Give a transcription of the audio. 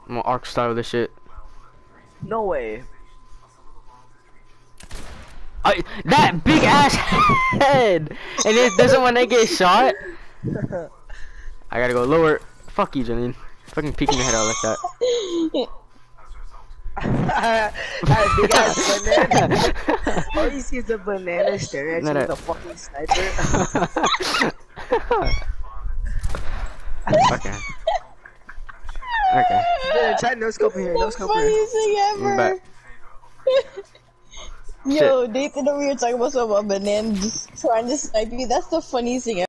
I'm gonna arc style this shit. No way. That big ass head, and it doesn't want to get shot. I gotta go lower. Fuck you, Janine. Fucking peeking your head out like that. That big ass banana. All you see is a banana staring at you with a fucking sniper. Okay. Okay. Yeah, try no scope here. No scope here. Funniest thing ever. Yo, Shit. Nathan, we were talking about something about banana just trying to snipe you. That's the funniest thing ever.